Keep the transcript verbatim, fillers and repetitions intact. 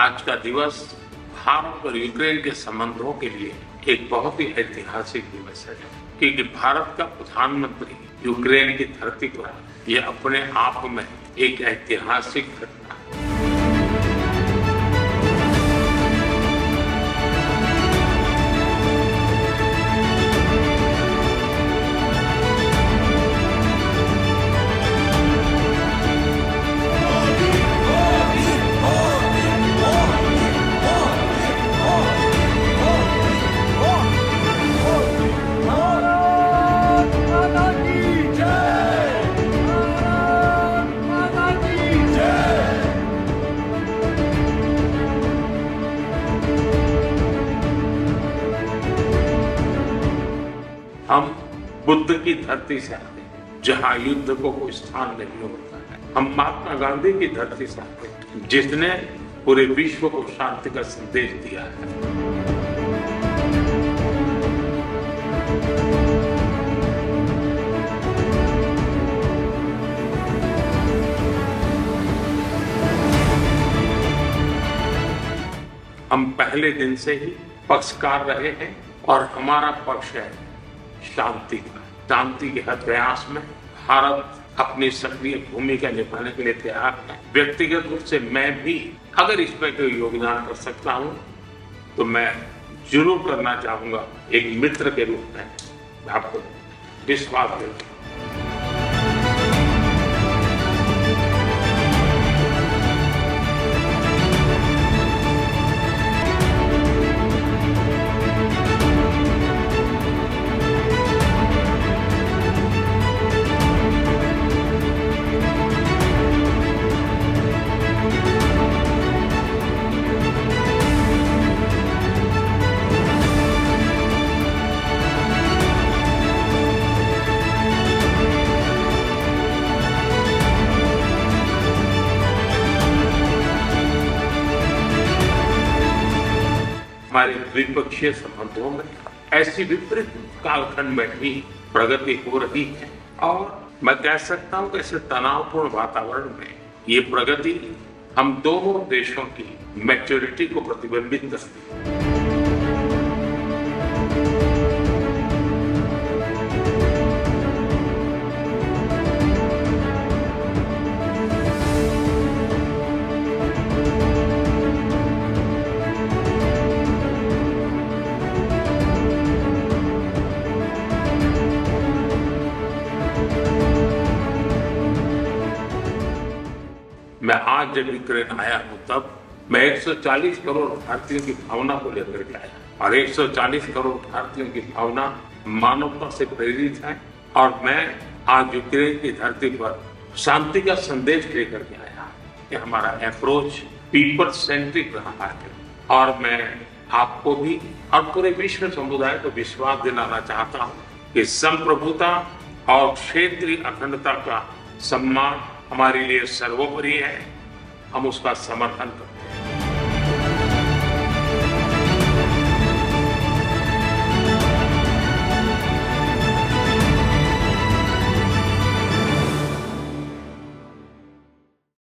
आज का दिवस भारत और यूक्रेन के संबंधों के लिए एक बहुत ही ऐतिहासिक दिवस है, क्योंकि भारत का प्रधानमंत्री यूक्रेन की धरती पर यह अपने आप में एक ऐतिहासिक घटना है। हम बुद्ध की धरती से आते हैं, जहां युद्ध को कोई स्थान नहीं होता है। हम महात्मा गांधी की धरती से आते हैं, जिसने पूरे विश्व को शांति का संदेश दिया है। हम पहले दिन से ही पक्षकार रहे हैं और हमारा पक्ष है शांति का। शांति के हर प्रयास में भारत अपनी सक्रिय भूमिका निभाने के लिए तैयार है। व्यक्तिगत रूप से मैं भी अगर इसमें कोई योगदान कर सकता हूं तो मैं जरूर करना चाहूंगा। एक मित्र के रूप में मैं आपको विश्वास देता हूं। हमारे द्विपक्षीय संबंधों में ऐसी विपरीत कालखंड में भी प्रगति हो रही है और मैं कह सकता हूं कि ऐसे तनावपूर्ण वातावरण में ये प्रगति हम दोनों देशों की मैच्योरिटी को प्रतिबिंबित करती है। मैं आज जब यूक्रेन आया हूं तब मैं एक सौ चालीस करोड़ भारतीयों की भावना को लेकर के आया और एक सौ चालीस करोड़ भारतीयों की भावना मानवता से प्रेरित है और मैं आज यूक्रेन की धरती पर शांति का संदेश लेकर के आया कि हमारा अप्रोच पीपल सेंट्रिक रहा है और मैं आपको भी और पूरे विश्व समुदाय को विश्वास दिलाना चाहता हूं कि संप्रभुता और क्षेत्रीय अखंडता का सम्मान हमारे लिए सर्वोपरि है। हम उसका समर्थन करते हैं।